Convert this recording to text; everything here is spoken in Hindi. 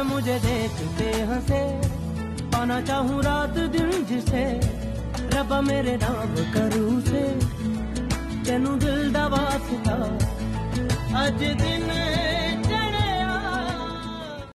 मुझे देखते हंसे, पाना चाहूँ रात दिन जिसे, रब्बा मेरे नाम करूँ से, तेनू दिल दा वास्ता अज दिन